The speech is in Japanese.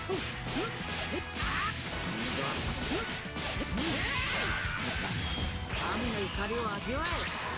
神の怒りを味わえ。